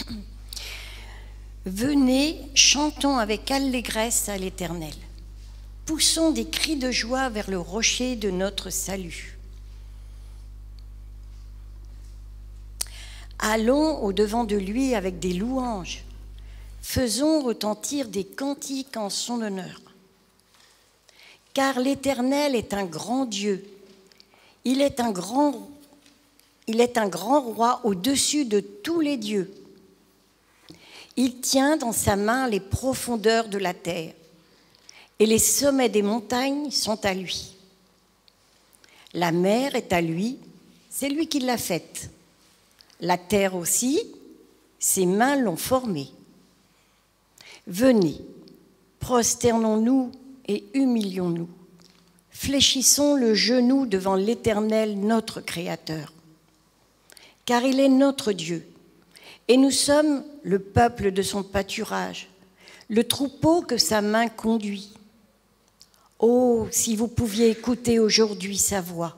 Venez, chantons avec allégresse à l'Éternel. Poussons des cris de joie vers le rocher de notre salut. Allons au-devant de lui avec des louanges. Faisons retentir des cantiques en son honneur. Car l'Éternel est un grand Dieu. Il est un grand roi au-dessus de tous les dieux. Il tient dans sa main les profondeurs de la terre, et les sommets des montagnes sont à lui. La mer est à lui, c'est lui qui l'a faite. La terre aussi, ses mains l'ont formée. Venez, prosternons-nous et humilions-nous. Fléchissons le genou devant l'Éternel, notre Créateur. Car il est notre Dieu, et nous sommes le peuple de son pâturage, le troupeau que sa main conduit. Oh, si vous pouviez écouter aujourd'hui sa voix.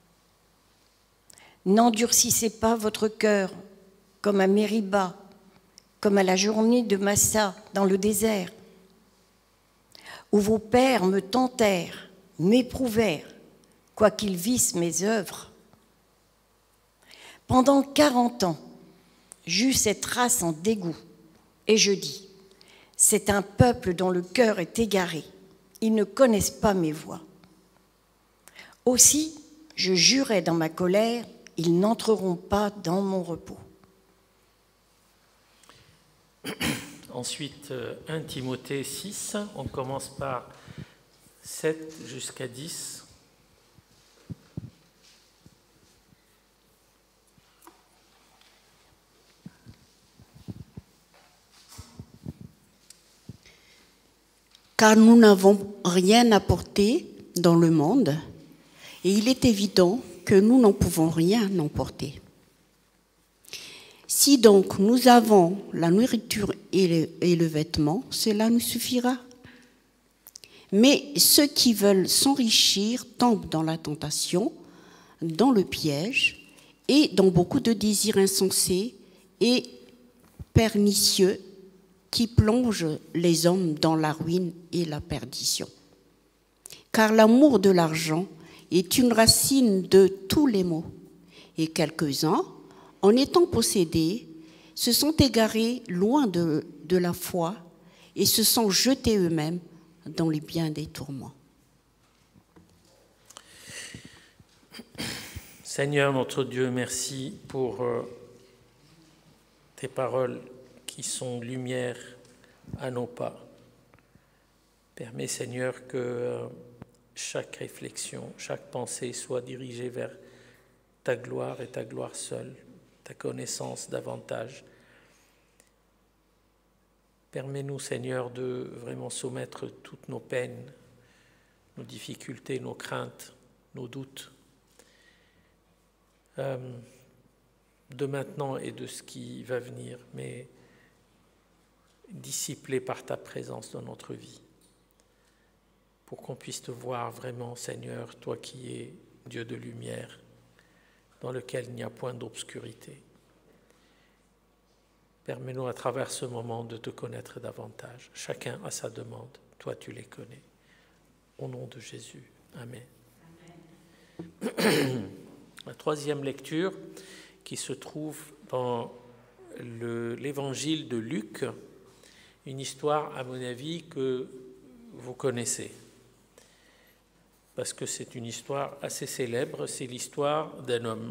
N'endurcissez pas votre cœur comme à Mériba, comme à la journée de Massa dans le désert, où vos pères me tentèrent, m'éprouvèrent, quoiqu'ils vissent mes œuvres. Pendant 40 ans, j'eus cette race en dégoût, et je dis, c'est un peuple dont le cœur est égaré, ils ne connaissent pas mes voies. Aussi, je jurai dans ma colère, ils n'entreront pas dans mon repos. Ensuite, 1 Timothée 6, on commence par 7 jusqu'à 10. Car nous n'avons rien apporté dans le monde, et il est évident que nous n'en pouvons rien emporter. Si donc nous avons la nourriture et le vêtement, cela nous suffira. Mais ceux qui veulent s'enrichir tombent dans la tentation, dans le piège et dans beaucoup de désirs insensés et pernicieux qui plongent les hommes dans la ruine et la perdition. Car l'amour de l'argent est une racine de tous les maux, et quelques-uns, en étant possédés, se sont égarés loin de la foi et se sont jetés eux-mêmes dans les biens des tourments. Seigneur notre Dieu, merci pour tes paroles qui sont lumière à nos pas. Permets, Seigneur, que chaque réflexion, chaque pensée soit dirigée vers ta gloire et ta gloire seule, ta connaissance davantage. Permets-nous, Seigneur, de vraiment soumettre toutes nos peines, nos difficultés, nos craintes, nos doutes, de maintenant et de ce qui va venir, mais disciplés par ta présence dans notre vie, pour qu'on puisse te voir vraiment, Seigneur, toi qui es Dieu de lumière, dans lequel il n'y a point d'obscurité. Permets-nous à travers ce moment de te connaître davantage. Chacun a sa demande, toi tu les connais. Au nom de Jésus, Amen. Amen. La troisième lecture qui se trouve dans l'évangile de Luc, une histoire à mon avis que vous connaissez, parce que c'est une histoire assez célèbre, c'est l'histoire d'un homme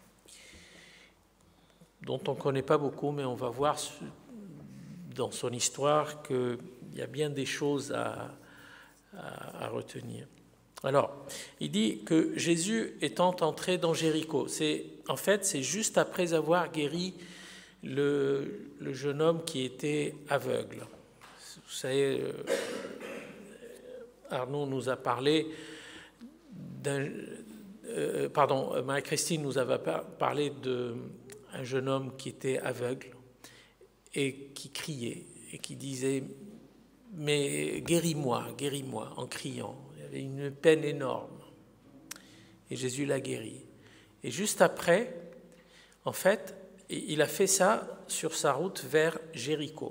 dont on ne connaît pas beaucoup, mais on va voir dans son histoire qu'il y a bien des choses à retenir. Alors, il dit que Jésus étant entré dans Jéricho, c'est juste après avoir guéri le jeune homme qui était aveugle. Vous savez, Arnaud nous a parlé Marie-Christine nous avait parlé d'un jeune homme qui était aveugle et qui criait et qui disait « Mais guéris-moi, guéris-moi » en criant. Il y avait une peine énorme. Et Jésus l'a guéri. Et juste après, en fait, Et il a fait ça sur sa route vers Jéricho.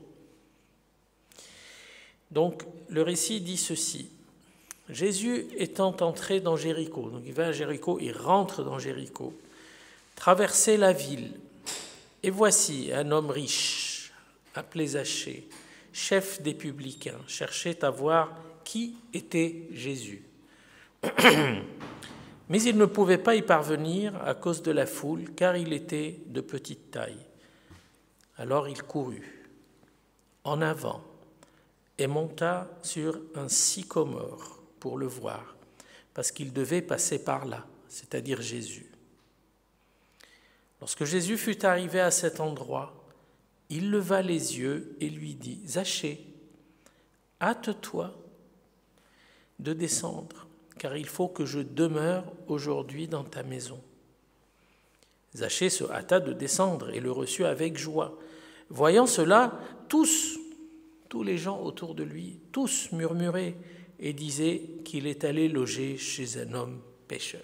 Donc, le récit dit ceci. Jésus étant entré dans Jéricho, donc il va à Jéricho, il rentre dans Jéricho, traversait la ville, et voici un homme riche, appelé Zachée, chef des publicains, cherchait à voir qui était Jésus. Mais il ne pouvait pas y parvenir à cause de la foule, car il était de petite taille. Alors il courut en avant et monta sur un sycomore pour le voir, parce qu'il devait passer par là, c'est-à-dire Jésus. Lorsque Jésus fut arrivé à cet endroit, il leva les yeux et lui dit, « Zachée, hâte-toi de descendre, car il faut que je demeure aujourd'hui dans ta maison. » Zachée se hâta de descendre et le reçut avec joie. Voyant cela, tous les gens autour de lui, tous murmuraient et disaient qu'il est allé loger chez un homme pécheur.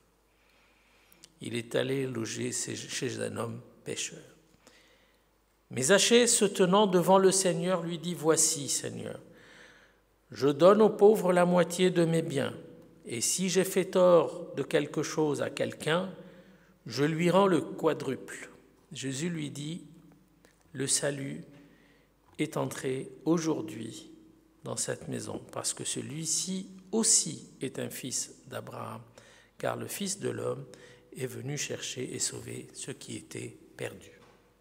Il est allé loger chez un homme pécheur. Mais Zachée, se tenant devant le Seigneur, lui dit, « Voici, Seigneur, je donne aux pauvres la moitié de mes biens, et si j'ai fait tort de quelque chose à quelqu'un, je lui rends le quadruple. » Jésus lui dit, « Le salut est entré aujourd'hui dans cette maison, parce que celui-ci aussi est un fils d'Abraham, car le Fils de l'homme est venu chercher et sauver ceux qui étaient perdus. »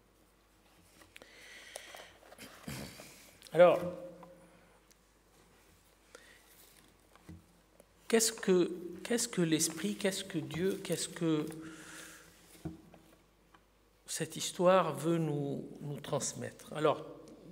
Alors, qu'est-ce que l'Esprit, qu'est-ce que Dieu, qu'est-ce que cette histoire veut nous transmettre? Alors,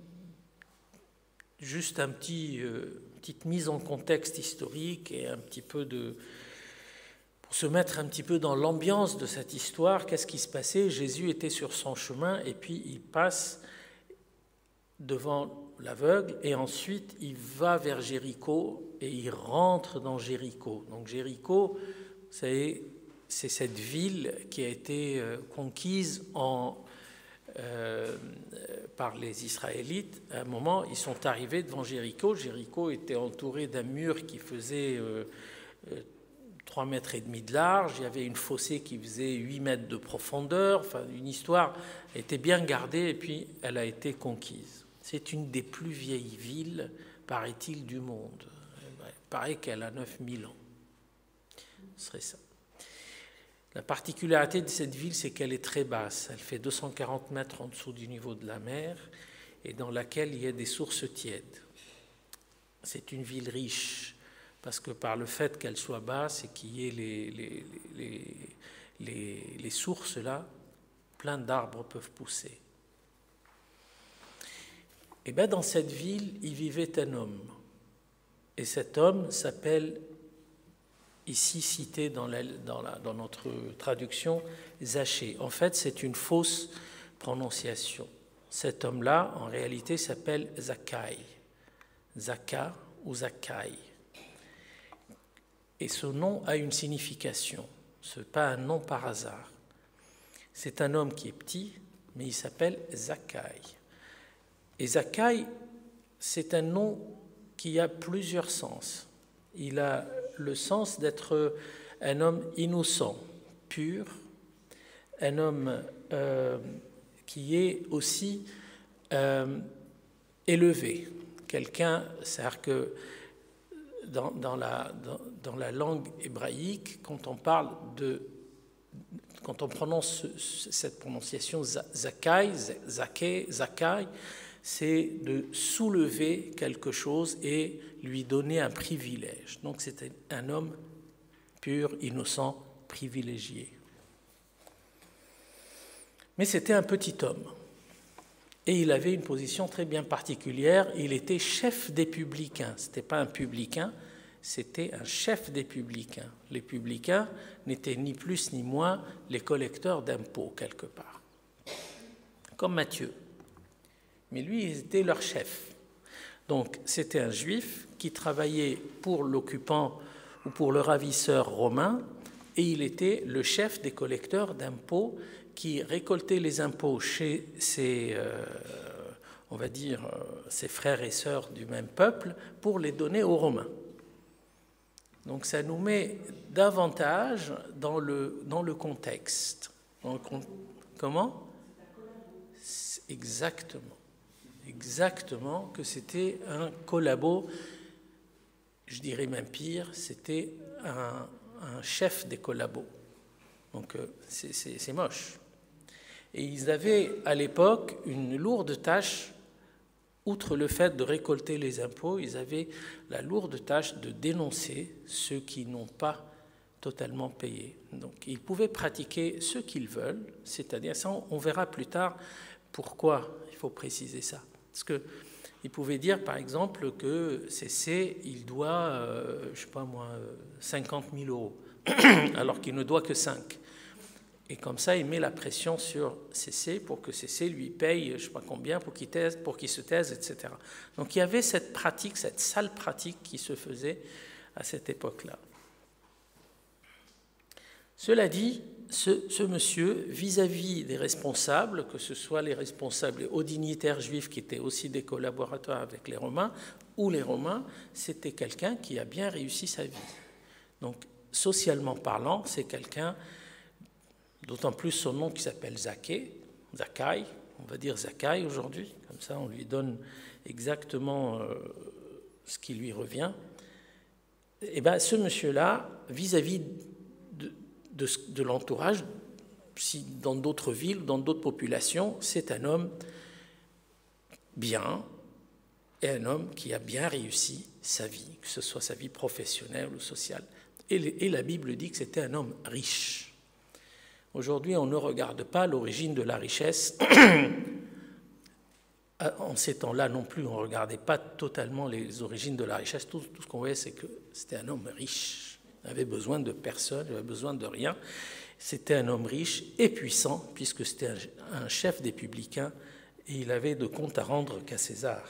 juste petite mise en contexte historique et un petit peu pour se mettre un petit peu dans l'ambiance de cette histoire. Qu'est-ce qui se passait? Jésus était sur son chemin et puis il passe devant l'aveugle et ensuite il va vers Jéricho et il rentre dans Jéricho. Donc Jéricho, c'est cette ville qui a été conquise par les Israélites. À un moment, ils sont arrivés devant Jéricho. Jéricho était entouré d'un mur qui faisait 3,5 mètres de large. Il y avait une fossée qui faisait 8 mètres de profondeur. Enfin, une histoire était bien gardée et puis elle a été conquise. C'est une des plus vieilles villes, paraît-il, du monde. Il paraît qu'elle a 9000 ans. Ce serait ça. La particularité de cette ville, c'est qu'elle est très basse. Elle fait 240 mètres en dessous du niveau de la mer et dans laquelle il y a des sources tièdes. C'est une ville riche parce que par le fait qu'elle soit basse et qu'il y ait les sources là, plein d'arbres peuvent pousser. Et bien dans cette ville, il vivait un homme. Et cet homme s'appelle, ici cité dans notre traduction, Zachée. En fait, c'est une fausse prononciation. Cet homme-là, en réalité, s'appelle Zakkai. Zaka ou Zakkai. Et ce nom a une signification. Ce n'est pas un nom par hasard. C'est un homme qui est petit, mais il s'appelle Zakkai. Et Zakkai, c'est un nom qui a plusieurs sens. Il a le sens d'être un homme innocent, pur, un homme qui est aussi élevé. Quelqu'un, c'est-à-dire que dans la langue hébraïque, quand on prononce cette prononciation Zakkai, Zakkai, c'est de soulever quelque chose et lui donner un privilège. Donc c'était un homme pur, innocent, privilégié. Mais c'était un petit homme. Et il avait une position très bien particulière. Il était chef des publicains. Ce n'était pas un publicain, c'était un chef des publicains. Les publicains n'étaient ni plus ni moins les collecteurs d'impôts, quelque part. Comme Matthieu. Mais lui, il était leur chef. Donc, c'était un juif qui travaillait pour l'occupant ou pour le ravisseur romain, et il était le chef des collecteurs d'impôts qui récoltait les impôts chez ses, on va dire, ses frères et sœurs du même peuple pour les donner aux Romains. Donc ça nous met davantage dans le contexte. Comment ? Exactement. Exactement, que c'était un collabo, je dirais même pire, c'était un chef des collabos. Donc c'est moche. Et ils avaient à l'époque une lourde tâche, outre le fait de récolter les impôts, ils avaient la lourde tâche de dénoncer ceux qui n'ont pas totalement payé. Donc ils pouvaient pratiquer ce qu'ils veulent, c'est-à-dire, ça on verra plus tard pourquoi il faut préciser ça. Parce qu'ils pouvaient dire par exemple que CC, il doit, je ne sais pas moi, 50 000 €, alors qu'il ne doit que 5. Et comme ça, il met la pression sur CC pour que CC lui paye je ne sais pas combien pour qu'il se taise, etc. Donc il y avait cette pratique, cette sale pratique qui se faisait à cette époque-là. Cela dit, ce monsieur, vis-à-vis des responsables, que ce soit les responsables et hauts dignitaires juifs qui étaient aussi des collaborateurs avec les Romains, ou les Romains, c'était quelqu'un qui a bien réussi sa vie. Donc, socialement parlant, c'est quelqu'un, d'autant plus son nom qui s'appelle Zachaï, on va dire Zachaï aujourd'hui, comme ça on lui donne exactement ce qui lui revient. Et bien, ce monsieur-là, vis-à-vis de l'entourage, si dans d'autres villes, dans d'autres populations, c'est un homme bien et un homme qui a bien réussi sa vie, que ce soit sa vie professionnelle ou sociale. Et la Bible dit que c'était un homme riche. Aujourd'hui, on ne regarde pas l'origine de la richesse. En ces temps-là non plus, on ne regardait pas totalement les origines de la richesse. Tout ce qu'on voyait, c'est que c'était un homme riche. Il n'avait besoin de personne, il n'avait besoin de rien. C'était un homme riche et puissant, puisque c'était un chef des publicains, et il avait de compte à rendre qu'à César.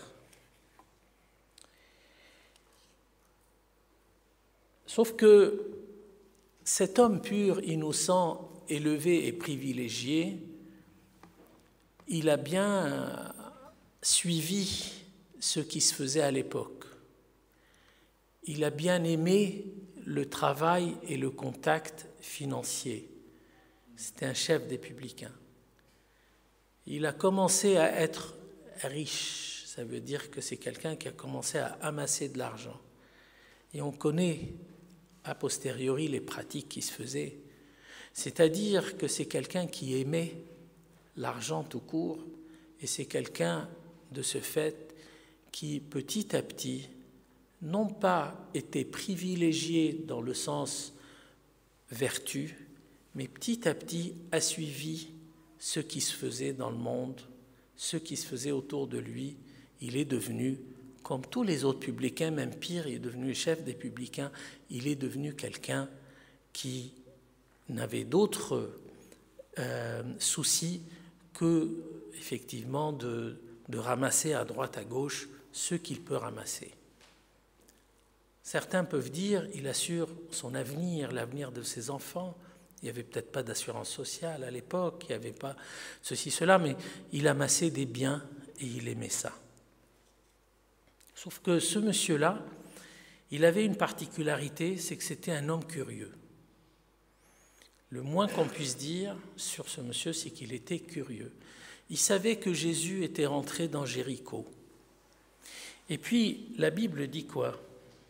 Sauf que cet homme pur, innocent, élevé et privilégié, il a bien suivi ce qui se faisait à l'époque. Il a bien aimé le travail et le contact financier. C'était un chef des publicains. Il a commencé à être riche. Ça veut dire que c'est quelqu'un qui a commencé à amasser de l'argent. Et on connaît a posteriori les pratiques qui se faisaient. C'est-à-dire que c'est quelqu'un qui aimait l'argent tout court, et c'est quelqu'un, de ce fait, qui, petit à petit, non pas était privilégié dans le sens vertu, mais petit à petit a suivi ce qui se faisait dans le monde, ce qui se faisait autour de lui. Il est devenu, comme tous les autres publicains, même pire, il est devenu chef des publicains, il est devenu quelqu'un qui n'avait d'autres soucis que, effectivement, de ramasser à droite, à gauche ce qu'il peut ramasser. Certains peuvent dire il assure son avenir, l'avenir de ses enfants. Il n'y avait peut-être pas d'assurance sociale à l'époque, il n'y avait pas ceci, cela, mais il amassait des biens et il aimait ça. Sauf que ce monsieur-là, il avait une particularité, c'est que c'était un homme curieux. Le moins qu'on puisse dire sur ce monsieur, c'est qu'il était curieux. Il savait que Jésus était rentré dans Jéricho. Et puis, la Bible dit quoi ?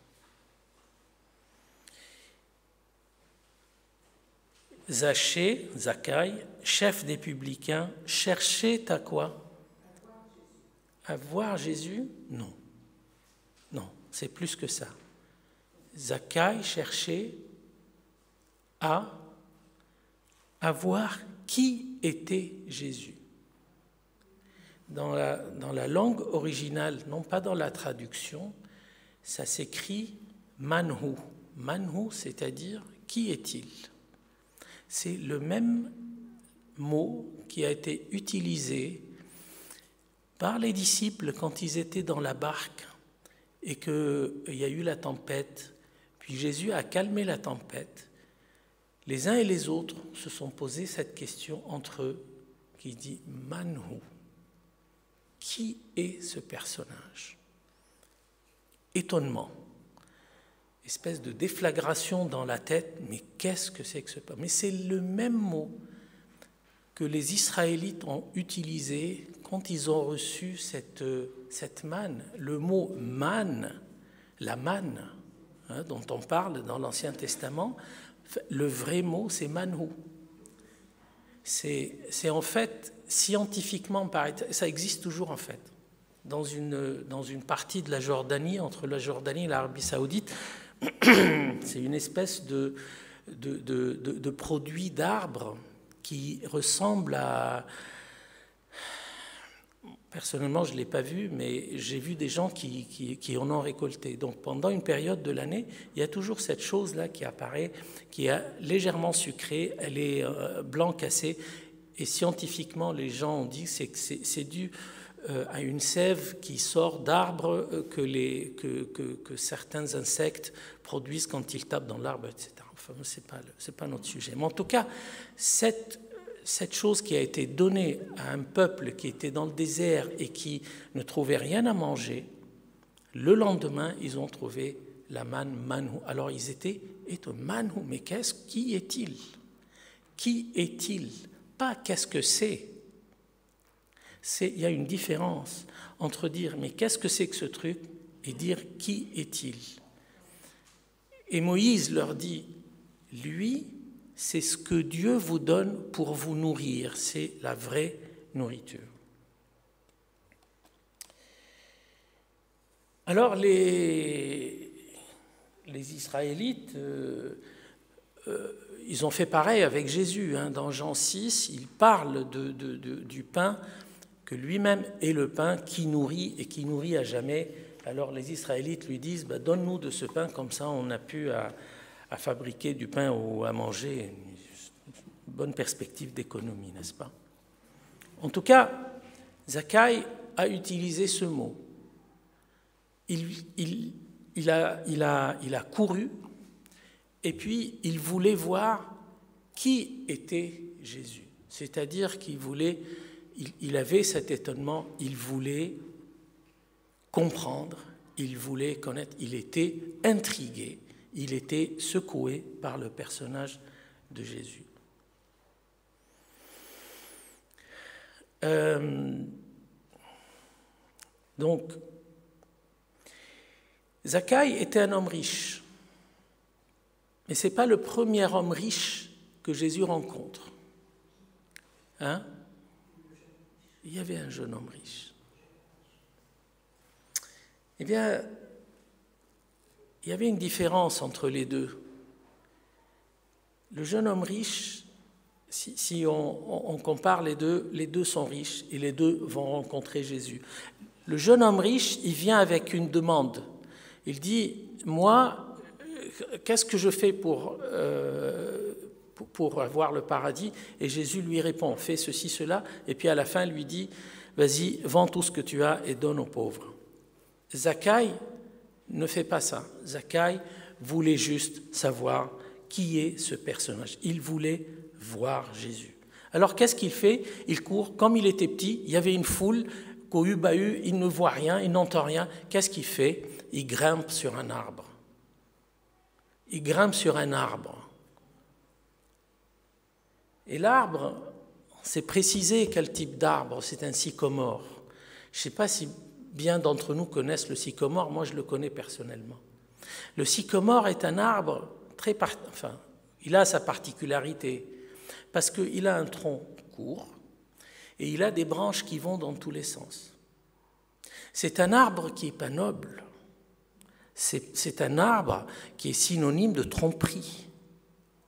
Zachaï, chef des publicains, cherchait à quoi ? À voir Jésus ? Non. Non, c'est plus que ça. Zachaï cherchait à voir qui était Jésus. Dans la langue originale, non pas dans la traduction, ça s'écrit manhu. Manhu, c'est-à-dire qui est-il ? C'est le même mot qui a été utilisé par les disciples quand ils étaient dans la barque et qu'il y a eu la tempête. Puis Jésus a calmé la tempête les uns et les autres se sont posés cette question entre eux qui dit « Manhu » ? Qui est ce personnage ? Étonnement, espèce de déflagration dans la tête, mais qu'est-ce que c'est que ce personnage ? Mais c'est le même mot que les Israélites ont utilisé quand ils ont reçu cette manne. Le mot manne, la manne, dont on parle dans l'Ancien Testament, le vrai mot c'est manhu. C'est en fait, scientifiquement, ça existe toujours en fait. Dans une partie de la Jordanie, entre la Jordanie et l'Arabie Saoudite, c'est une espèce de produit d'arbre qui ressemble à... Personnellement, je ne l'ai pas vu, mais j'ai vu des gens qui en ont récolté. Donc pendant une période de l'année, il y a toujours cette chose-là qui apparaît, qui est légèrement sucrée, elle est blanc cassé, et scientifiquement, les gens ont dit que c'est dû à une sève qui sort d'arbres que certains insectes produisent quand ils tapent dans l'arbre, etc. Enfin, c'est pas notre sujet. Mais en tout cas, cette chose qui a été donnée à un peuple qui était dans le désert et qui ne trouvait rien à manger, le lendemain, ils ont trouvé la manne, manhu. Alors ils étaient manhu, mais qui est-il ? Qui est-il ? Pas qu'est-ce que c'est ? Il y a une différence entre dire mais qu'est-ce que c'est que ce truc et dire qui est-il ? Et Moïse leur dit, lui, c'est ce que Dieu vous donne pour vous nourrir, c'est la vraie nourriture. Alors les Israélites, ils ont fait pareil avec Jésus. Dans Jean 6, il parle du pain, que lui-même est le pain qui nourrit et qui nourrit à jamais. Alors les Israélites lui disent, donne-nous de ce pain, comme ça on a pu à fabriquer du pain ou à manger. Une bonne perspective d'économie, n'est-ce pas ? En tout cas, Zakkai a utilisé ce mot. Il a couru et puis il voulait voir qui était Jésus. C'est-à-dire il avait cet étonnement, il voulait comprendre, il voulait connaître, il était intrigué, il était secoué par le personnage de Jésus. Donc, Zakkai était un homme riche, mais ce n'est pas le premier homme riche que Jésus rencontre. Il y avait un jeune homme riche. Eh bien, il y avait une différence entre les deux. Le jeune homme riche, si on compare les deux sont riches et les deux vont rencontrer Jésus. Le jeune homme riche, il vient avec une demande. Il dit, moi, qu'est-ce que je fais pour avoir le paradis ? Et Jésus lui répond, fais ceci, cela, et puis à la fin lui dit, vas-y, vends tout ce que tu as et donne aux pauvres. Zakkai ne fait pas ça. Zakkai voulait juste savoir qui est ce personnage. Il voulait voir Jésus. Alors qu'est-ce qu'il fait ? Il court, comme il était petit, il y avait une foule, cohue-bahue, il ne voit rien, il n'entend rien. Qu'est-ce qu'il fait ? Il grimpe sur un arbre. Il grimpe sur un arbre. Et l'arbre, c'est précisé quel type d'arbre, c'est un sycomore. Je ne sais pas si bien d'entre nous connaissent le sycomore, moi je le connais personnellement. Le sycomore est un arbre il a sa particularité, parce qu'il a un tronc court et il a des branches qui vont dans tous les sens. C'est un arbre qui n'est pas noble, c'est un arbre qui est synonyme de tromperie. Pourquoi ?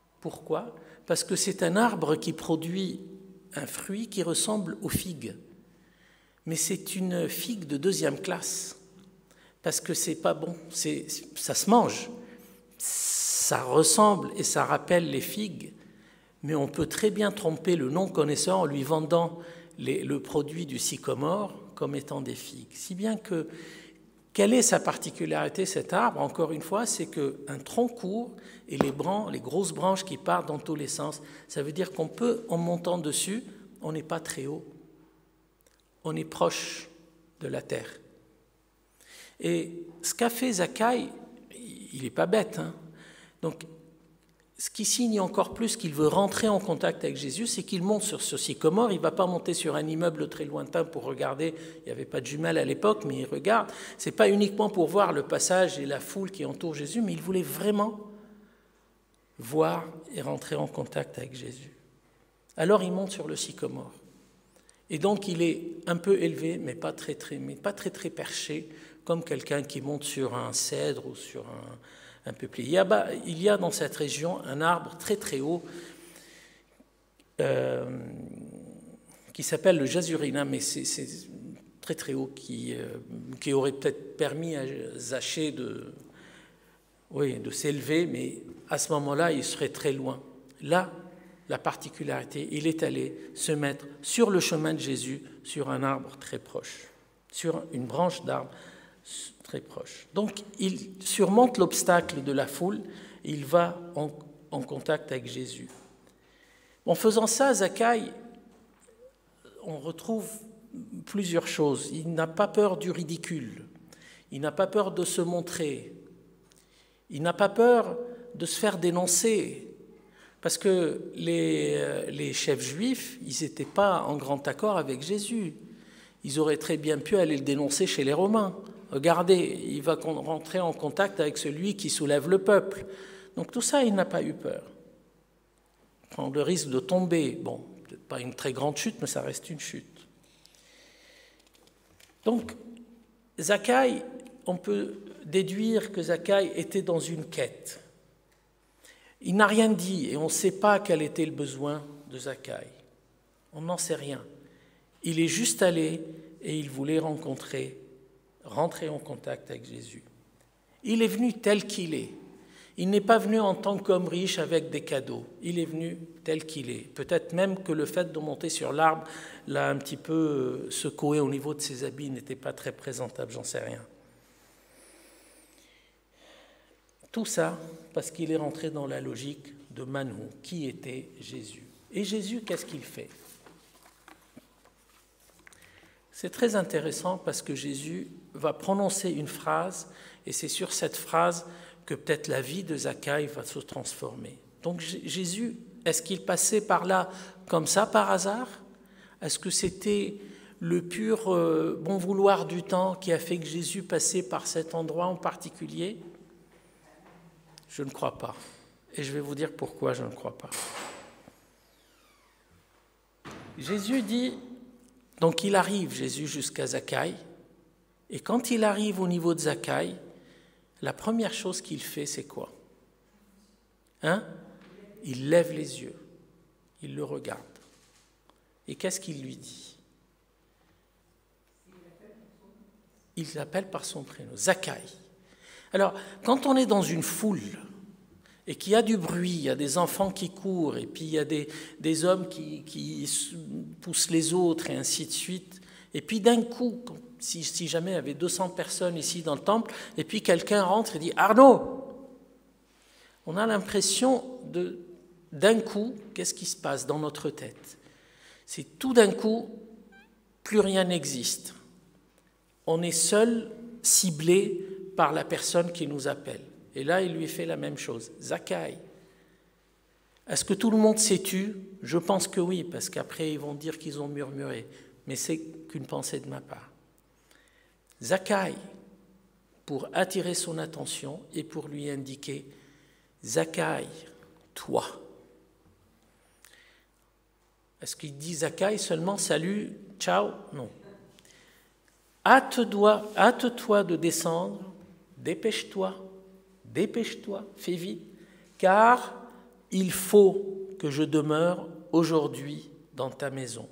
Parce que c'est un arbre qui produit un fruit qui ressemble aux figues. Mais c'est une figue de 2e classe, parce que c'est pas bon, ça se mange, ça ressemble et ça rappelle les figues, mais on peut très bien tromper le non-connaisseur en lui vendant le produit du sycomore comme étant des figues. Si bien que Quelle est sa particularité, cet arbre? Encore une fois, c'est qu'un tronc court et les grosses branches qui partent dans tous les sens, ça veut dire qu'on peut, en montant dessus, on n'est pas très haut. On est proche de la terre. Et ce qu'a fait Zachaï, il n'est pas bête, hein? Donc, ce qui signe encore plus qu'il veut rentrer en contact avec Jésus, c'est qu'il monte sur ce sycomore. Il ne va pas monter sur un immeuble très lointain pour regarder. Il n'y avait pas de jumelles à l'époque, mais il regarde. Ce n'est pas uniquement pour voir le passage et la foule qui entoure Jésus, mais il voulait vraiment voir et rentrer en contact avec Jésus. Alors il monte sur le sycomore. Et donc il est un peu élevé, mais pas très perché, comme quelqu'un qui monte sur un cèdre ou sur un peuplier. Il y a dans cette région un arbre très très haut qui s'appelle le jazurina, mais c'est très très haut qui aurait peut-être permis à Zachée de s'élever, mais à ce moment-là, il serait très loin. Là, la particularité, il est allé se mettre sur le chemin de Jésus, sur un arbre très proche, sur une branche d'arbre très proche. Donc, il surmonte l'obstacle de la foule et il va en contact avec Jésus. En faisant ça, Zachaï, on retrouve plusieurs choses. Il n'a pas peur du ridicule. Il n'a pas peur de se montrer. Il n'a pas peur de se faire dénoncer. Parce que les chefs juifs, ils n'étaient pas en grand accord avec Jésus. Ils auraient très bien pu aller le dénoncer chez les Romains. Regardez, il va rentrer en contact avec celui qui soulève le peuple. Donc tout ça, il n'a pas eu peur. Prendre le risque de tomber, bon, peut-être pas une très grande chute, mais ça reste une chute. Donc, Zachaï, on peut déduire que Zachaï était dans une quête. Il n'a rien dit et on ne sait pas quel était le besoin de Zachaï. On n'en sait rien. Il est juste allé et il voulait rentrer en contact avec Jésus. Il est venu tel qu'il est. Il n'est pas venu en tant qu'homme riche avec des cadeaux. Il est venu tel qu'il est. Peut-être même que le fait de monter sur l'arbre l'a un petit peu secoué au niveau de ses habits, n'était pas très présentable, j'en sais rien. Tout ça parce qu'il est rentré dans la logique de Manou, qui était Jésus. Et Jésus, qu'est-ce qu'il fait? C'est très intéressant parce que Jésus va prononcer une phrase, et c'est sur cette phrase que peut-être la vie de Zachaï va se transformer. Donc Jésus, est-ce qu'il passait par là comme ça, par hasard? Est-ce que c'était le pur bon vouloir du temps qui a fait que Jésus passait par cet endroit en particulier? Je ne crois pas. Et je vais vous dire pourquoi je ne crois pas. Jésus dit, donc il arrive, Jésus, jusqu'à Zachaï, et quand il arrive au niveau de Zachaï, la première chose qu'il fait, c'est quoi? Il lève les yeux, il le regarde. Et qu'est-ce qu'il lui dit? Il l'appelle par son prénom, Zachaï. Alors, quand on est dans une foule et qu'il y a du bruit, il y a des enfants qui courent, et puis il y a des hommes qui poussent les autres, et ainsi de suite, et puis d'un coup, si jamais il y avait 200 personnes ici dans le temple, et puis quelqu'un rentre et dit « Arnaud !» On a l'impression d'un coup, qu'est-ce qui se passe dans notre tête? C'est tout d'un coup, plus rien n'existe. On est seul, ciblé par la personne qui nous appelle. Et là, il lui fait la même chose. Zachaï. Est-ce que tout le monde s'est tu? Je pense que oui, parce qu'après, ils vont dire qu'ils ont murmuré. Mais c'est qu'une pensée de ma part. Zachaï, pour attirer son attention et pour lui indiquer « Zachaï, toi ». Est-ce qu'il dit Zachaï seulement « Salut, ciao » Non. Hâte-toi de descendre, dépêche-toi, fais vite, car il faut que je demeure aujourd'hui dans ta maison.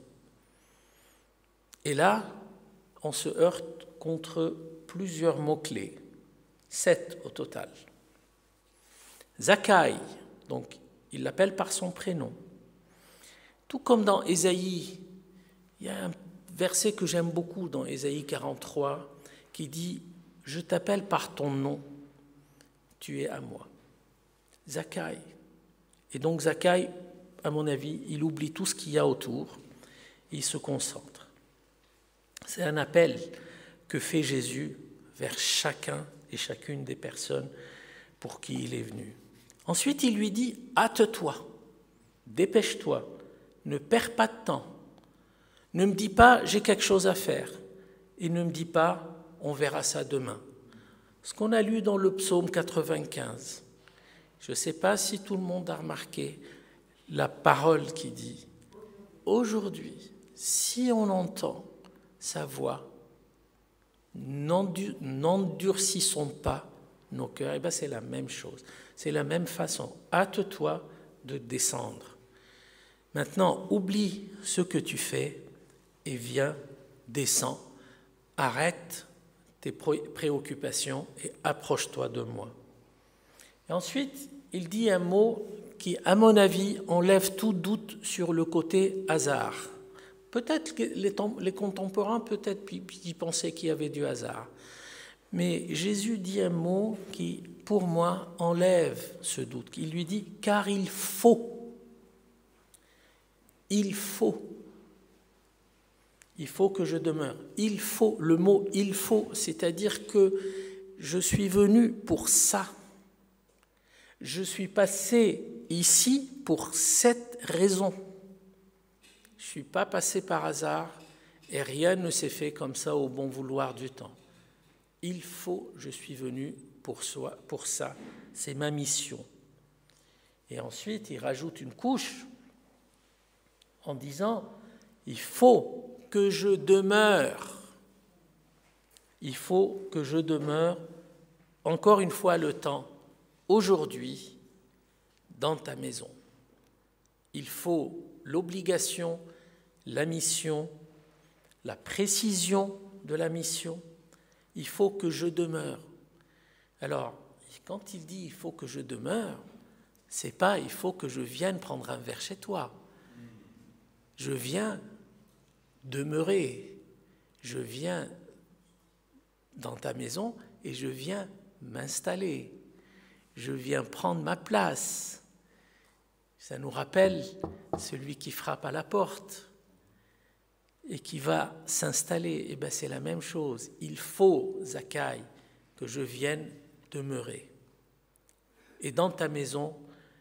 Et là, on se heurte contre plusieurs mots-clés, 7 au total. Zachaï, donc il l'appelle par son prénom. Tout comme dans Ésaïe, il y a un verset que j'aime beaucoup dans Ésaïe 43 qui dit « je t'appelle par ton nom, tu es à moi. Zachaï. Et donc Zachaï, à mon avis, il oublie tout ce qu'il y a autour, il se concentre. C'est un appel que fait Jésus vers chacun et chacune des personnes pour qui il est venu. Ensuite, il lui dit, hâte-toi, dépêche-toi, ne perds pas de temps. Ne me dis pas, j'ai quelque chose à faire. Et ne me dis pas, on verra ça demain. Ce qu'on a lu dans le psaume 95, je ne sais pas si tout le monde a remarqué la parole qui dit « Aujourd'hui, si on entend sa voix, n'endurcissons pas nos cœurs. » Et bien c'est la même chose, c'est la même façon. Hâte-toi de descendre. Maintenant, oublie ce que tu fais et viens, descends, arrête tes préoccupations et approche-toi de moi. Et ensuite, il dit un mot qui, à mon avis, enlève tout doute sur le côté hasard. Peut-être que les contemporains, peut-être qu'ils pensaient qu'il y avait du hasard. Mais Jésus dit un mot qui, pour moi, enlève ce doute. Il lui dit « car il faut ». Il faut. Il faut que je demeure. Il faut, le mot « il faut », c'est-à-dire que je suis venu pour ça. Je suis passé ici pour cette raison. Je ne suis pas passé par hasard et rien ne s'est fait comme ça au bon vouloir du temps. Il faut, je suis venu pour ça, c'est ma mission. Et ensuite, il rajoute une couche en disant, il faut que je demeure. Il faut que je demeure, encore une fois le temps, aujourd'hui, dans ta maison. Il faut l'obligation, la mission, la précision de la mission. Il faut que je demeure. Alors, quand il dit « il faut que je demeure », c'est pas « il faut que je vienne prendre un verre chez toi ». Je viens demeurer, je viens dans ta maison et je viens m'installer. Je viens prendre ma place. Ça nous rappelle celui qui frappe à la porte et qui va s'installer. Eh bien, c'est la même chose. Il faut, Zachaï, que je vienne demeurer. Et dans ta maison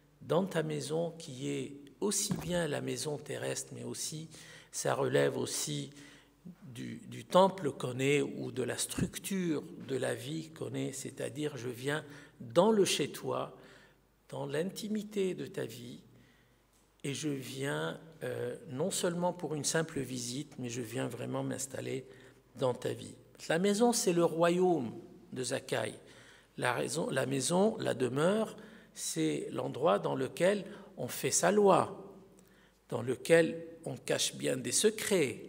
qui est aussi bien la maison terrestre, mais aussi, ça relève aussi du temple qu'on est ou de la structure de la vie qu'on est, c'est-à-dire je viens dans le chez-toi, dans l'intimité de ta vie, et je viens non seulement pour une simple visite, mais je viens vraiment m'installer dans ta vie. La maison, c'est le royaume de Zachaï. La maison, la demeure, c'est l'endroit dans lequel on fait sa loi, dans lequel on cache bien des secrets.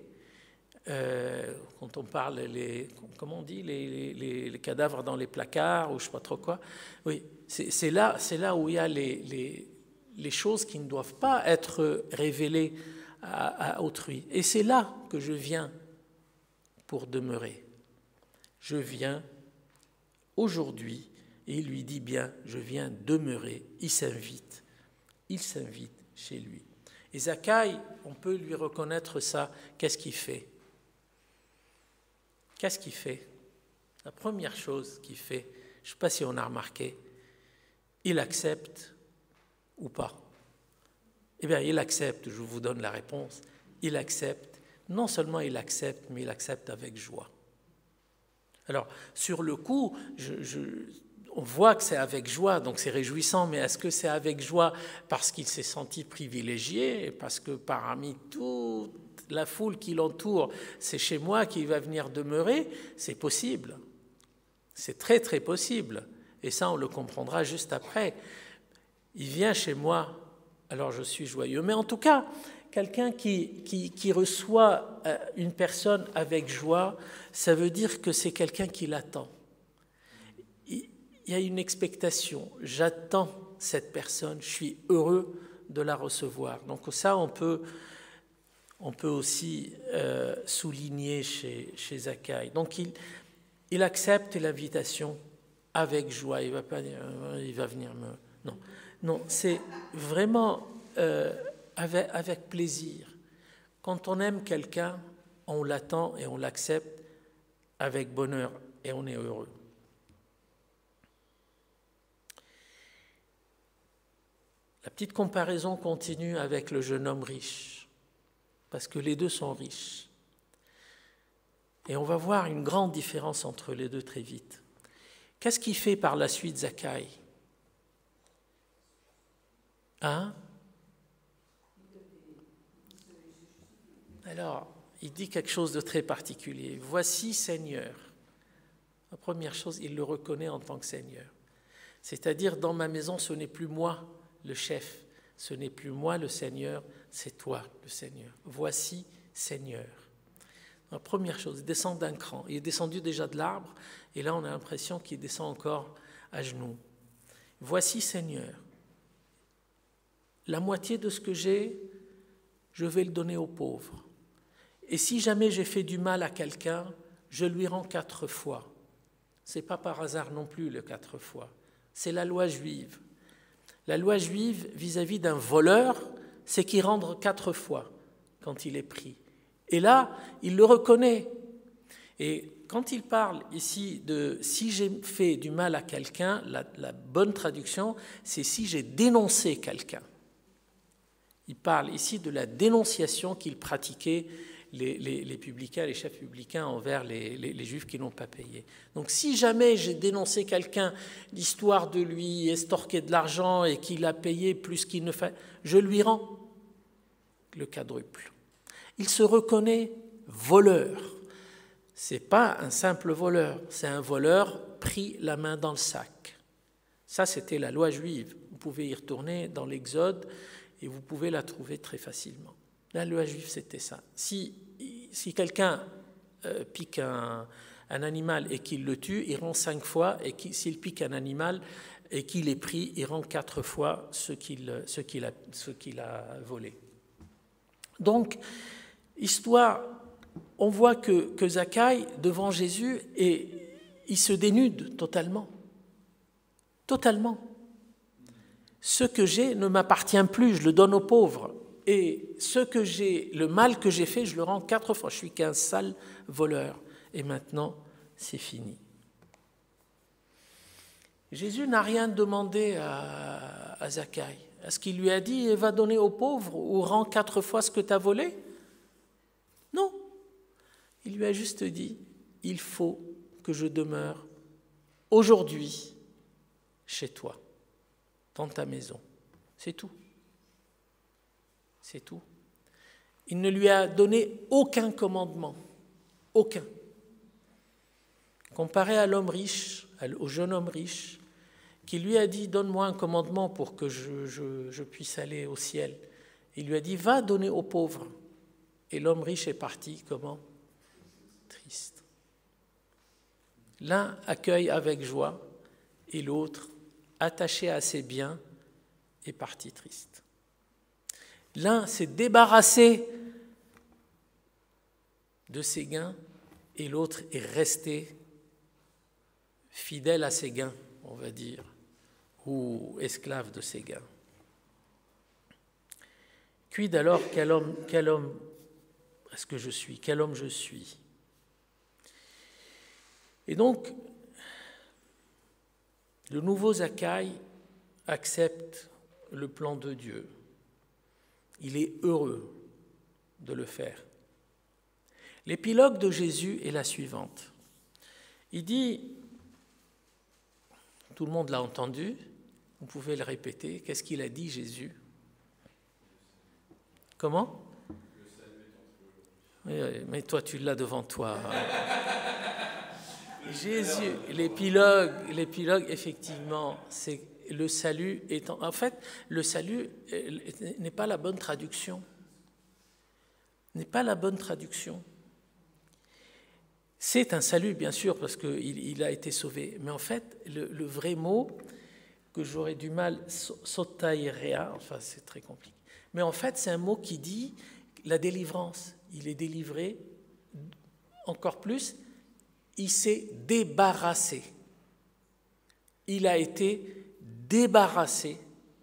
Quand on parle, comment on dit, les cadavres dans les placards, ou je ne sais pas trop quoi. Oui, c'est là où il y a les choses qui ne doivent pas être révélées à autrui. Et c'est là que je viens pour demeurer. Je viens aujourd'hui, et il lui dit bien, je viens demeurer. Il s'invite chez lui. Et Zachaï, on peut lui reconnaître ça. Qu'est-ce qu'il fait? Qu'est-ce qu'il fait? La première chose qu'il fait, je ne sais pas si on a remarqué, il accepte ou pas. Eh bien, il accepte, je vous donne la réponse, il accepte. Non seulement il accepte, mais il accepte avec joie. Alors, sur le coup, on voit que c'est avec joie, donc c'est réjouissant, mais est-ce que c'est avec joie parce qu'il s'est senti privilégié, parce que parmi toute la foule qui l'entoure, c'est chez moi qu'il va venir demeurer? C'est possible. C'est très, très possible. Et ça, on le comprendra juste après. Il vient chez moi, alors je suis joyeux. Mais en tout cas, quelqu'un qui reçoit une personne avec joie, ça veut dire que c'est quelqu'un qui l'attend. Il y a une expectation. J'attends cette personne, je suis heureux de la recevoir. Donc ça, on peut aussi souligner chez Zachaï. Donc il accepte l'invitation avec joie. Il ne va pas dire il va venir me... Non, non, c'est vraiment avec plaisir. Quand on aime quelqu'un, on l'attend et on l'accepte avec bonheur et on est heureux. La petite comparaison continue avec le jeune homme riche, parce que les deux sont riches. Et on va voir une grande différence entre les deux très vite. Qu'est-ce qu'il fait par la suite, Zachaï? Hein? Alors, il dit quelque chose de très particulier. « Voici Seigneur ». La première chose, il le reconnaît en tant que Seigneur. C'est-à-dire, dans ma maison, ce n'est plus moi le chef, ce n'est plus moi le Seigneur, c'est toi le Seigneur. Voici Seigneur. La première chose, il descend d'un cran. Il est descendu déjà de l'arbre, et là on a l'impression qu'il descend encore à genoux. Voici Seigneur. La moitié de ce que j'ai, je vais le donner aux pauvres. Et si jamais j'ai fait du mal à quelqu'un, je lui rends 4 fois. Ce n'est pas par hasard non plus le 4 fois. C'est la loi juive. La loi juive vis-à-vis d'un voleur, c'est qu'il rende 4 fois quand il est pris. Et là, il le reconnaît. Et quand il parle ici de « si j'ai fait du mal à quelqu'un », la bonne traduction, c'est « si j'ai dénoncé quelqu'un ». Il parle ici de la dénonciation qu'ils pratiquaient les publicains, les chefs publicains envers les Juifs qui n'ont pas payé. Donc si jamais j'ai dénoncé quelqu'un, l'histoire de lui estorquer de l'argent et qu'il a payé plus qu'il ne fait, je lui rends le quadruple. Il se reconnaît voleur. Ce n'est pas un simple voleur, c'est un voleur pris la main dans le sac. Ça, c'était la loi juive. Vous pouvez y retourner dans l'Exode et vous pouvez la trouver très facilement. La loi juive, c'était ça. Si quelqu'un pique un animal et qu'il le tue, il rend 5 fois, et s'il pique un animal et qu'il est pris, il rend 4 fois ce qu'il a volé. Donc, histoire, on voit que Zachaï, devant Jésus, il se dénude totalement. Totalement. Ce que j'ai ne m'appartient plus, je le donne aux pauvres. Et ce que j'ai, le mal que j'ai fait, je le rends 4 fois. Je suis qu'un sale voleur. Et maintenant, c'est fini. Jésus n'a rien demandé à Zachaï. Est-ce qu'il lui a dit, va donner aux pauvres ou rends 4 fois ce que tu as volé? Non. Il lui a juste dit, il faut que je demeure aujourd'hui chez toi, dans ta maison. C'est tout. C'est tout. Il ne lui a donné aucun commandement. Aucun. Comparé à l'homme riche, au jeune homme riche, qui lui a dit, donne-moi un commandement pour que je puisse aller au ciel. Il lui a dit, va donner aux pauvres. Et l'homme riche est parti, comment? Triste. L'un accueille avec joie et l'autre, attaché à ses biens, est parti triste. L'un s'est débarrassé de ses gains et l'autre est resté fidèle à ses gains, on va dire, ou esclave de ses gains. Quid alors, quel homme est-ce que je suis? Quel homme je suis? Et donc, le nouveau Zachaï accepte le plan de Dieu. Il est heureux de le faire. L'épilogue de Jésus est la suivante. Il dit, tout le monde l'a entendu, vous pouvez le répéter, qu'est-ce qu'il a dit Jésus? Comment? Oui, mais toi tu l'as devant toi. Jésus, l'épilogue effectivement, c'est le salut étant... En fait, le salut n'est pas la bonne traduction. N'est pas la bonne traduction. C'est un salut, bien sûr, parce qu'il a été sauvé. Mais en fait, le vrai mot que j'aurais du mal, sotaïrea, enfin c'est très compliqué. Mais en fait, c'est un mot qui dit la délivrance. Il est délivré encore plus il s'est débarrassé. Il a été débarrassé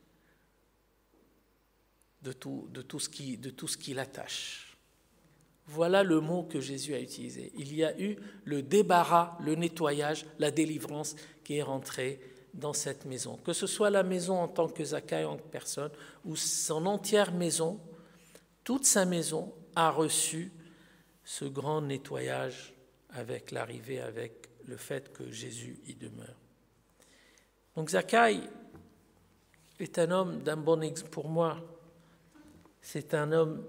de tout ce qui l'attache. Voilà le mot que Jésus a utilisé. Il y a eu le débarras, le nettoyage, la délivrance qui est rentrée dans cette maison. Que ce soit la maison en tant que Zachaï en personne ou son entière maison, toute sa maison a reçu ce grand nettoyage avec l'arrivée, avec le fait que Jésus y demeure. Donc Zachaï est un homme d'un bon exemple. Pour moi, c'est un homme,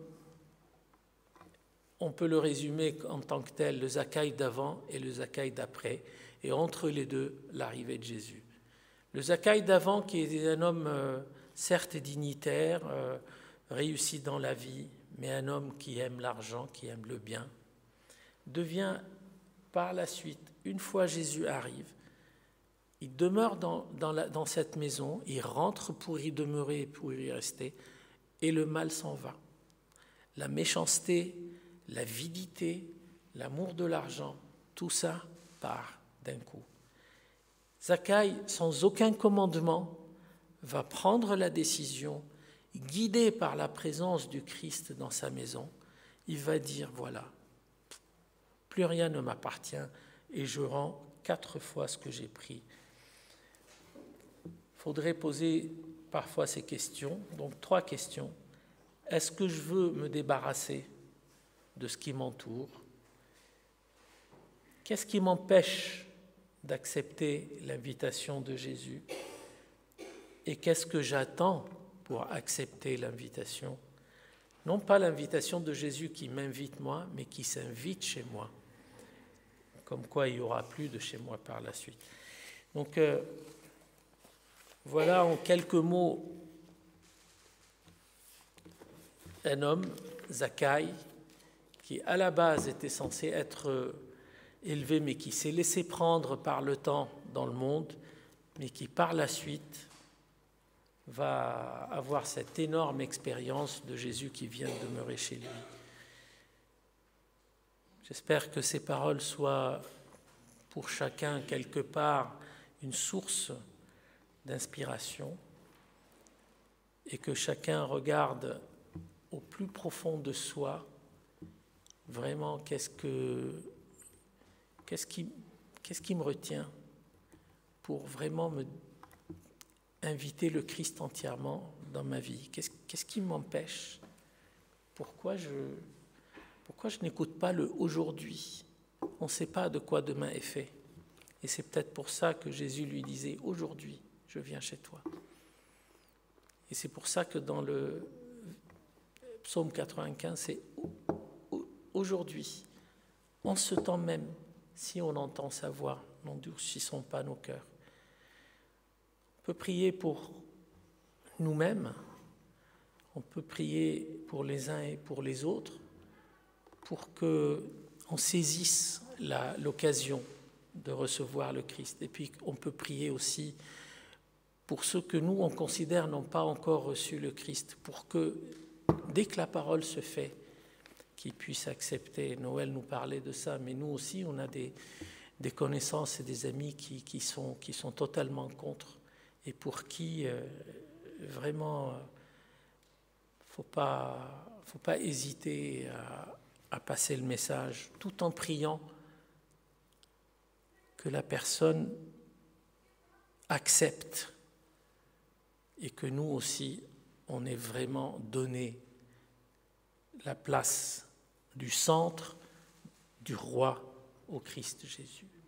on peut le résumer en tant que tel, le Zachaï d'avant et le Zachaï d'après, et entre les deux, l'arrivée de Jésus. Le Zachaï d'avant, qui est un homme certes dignitaire, réussi dans la vie, mais un homme qui aime l'argent, qui aime le bien, devient par la suite, une fois Jésus arrive, il demeure dans cette maison, il rentre pour y demeurer, pour y rester, et le mal s'en va. La méchanceté, l'avidité, l'amour de l'argent, tout ça part d'un coup. Zachaï, sans aucun commandement, va prendre la décision, guidé par la présence du Christ dans sa maison, il va dire, voilà, plus rien ne m'appartient et je rends 4 fois ce que j'ai pris. Il faudrait poser parfois ces questions, donc 3 questions. Est-ce que je veux me débarrasser de ce qui m'entoure? Qu'est-ce qui m'empêche d'accepter l'invitation de Jésus? Et qu'est-ce que j'attends pour accepter l'invitation? Non pas l'invitation de Jésus qui m'invite moi, mais qui s'invite chez moi. Comme quoi il n'y aura plus de chez moi par la suite. Donc voilà en quelques mots un homme, Zachaï, qui à la base était censé être élevé, mais qui s'est laissé prendre par le temps dans le monde, mais qui par la suite va avoir cette énorme expérience de Jésus qui vient demeurer chez lui. J'espère que ces paroles soient pour chacun quelque part une source d'inspiration et que chacun regarde au plus profond de soi vraiment qu'est-ce qui me retient pour vraiment me inviter le Christ entièrement dans ma vie. Qu'est-ce qui m'empêche? Pourquoi je n'écoute pas le aujourd'hui? On ne sait pas de quoi demain est fait. Et c'est peut-être pour ça que Jésus lui disait « Aujourd'hui, je viens chez toi ». Et c'est pour ça que dans le psaume 95, c'est « Aujourd'hui, en ce temps même, si on entend sa voix, n'endurcissons pas nos cœurs ». On peut prier pour nous-mêmes, on peut prier pour les uns et pour les autres, pour qu'on saisisse l'occasion de recevoir le Christ. Et puis on peut prier aussi pour ceux que nous, on considère n'ont pas encore reçu le Christ, pour que, dès que la parole se fait, qu'ils puissent accepter. Noël nous parlait de ça, mais nous aussi, on a des connaissances et des amis qui sont totalement contre, et pour qui, vraiment, faut pas hésiter à passer le message, tout en priant que la personne accepte et que nous aussi, on ait vraiment donné la place du centre du roi au Christ Jésus.